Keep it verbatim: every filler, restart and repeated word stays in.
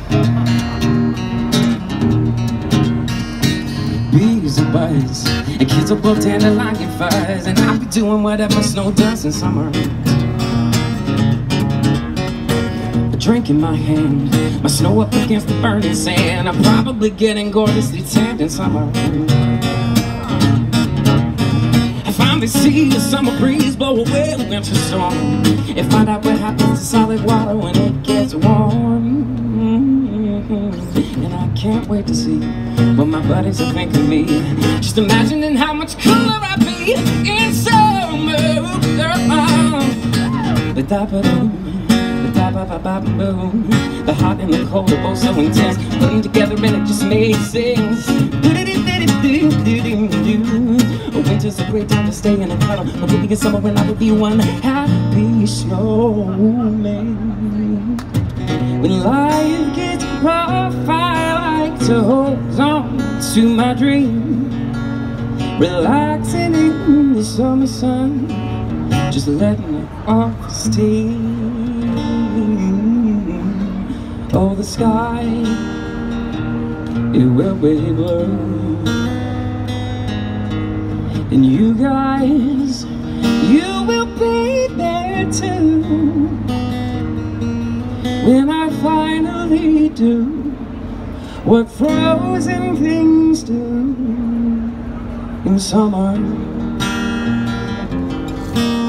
Bees and buzz, and kids will blow dandelion fuzz, and I'll be doing whatever snow does in summer. A drink in my hand, my snow up against the burning sand. I'm probably getting gorgeously tanned in summer. I finally see a summer breeze blow away the winter storm, and find out what happens to solid water when it gets warm. And I can't wait to see what my buddies are thinking of me, just imagining how much cooler I'd be in summer. The da-ba-boom, the da-ba-ba-ba-boom, the hot and the cold are both so intense, put them together and it just makes sense. Winter's a great time to stay in a cuddle, but maybe in summer when I would be one happy snowman. When life gets rough, I like to hold on to my dream, relaxing in the summer sun, just letting it off steam. Oh, the sky, it will be blue, and you guys, you will be there too, when I finally do what frozen things do in summer.